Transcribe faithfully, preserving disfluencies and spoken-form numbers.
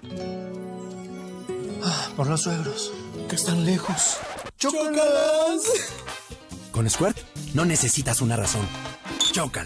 Ah, por los suegros, que están lejos. ¡Chócalas! Con Squirt no necesitas una razón. Chócala.